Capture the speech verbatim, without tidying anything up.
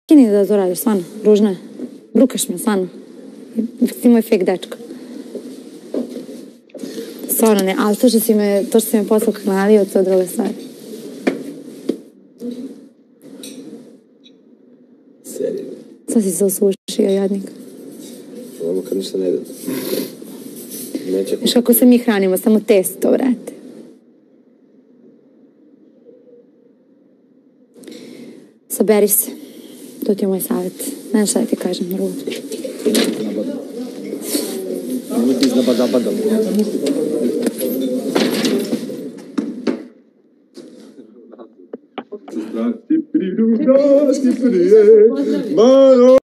Kini da to radiš, stvarno, ružno je. Brukaš me, stvarno. Ti moj fake dečko. Stvarno ne, ali to što si me, to što si me posao knalio, to je druga stvar. Serije. Sad si se osušio, jadnik. Ovo kad ništa ne ide. Viš kako se mi hranimo, samo testo, vrate. Saberi se. To ti je moj savjet. Ne šta da ti kažem, Margo. Nemoj ti iznabadabadam. Ti pridu, ti prije, mano.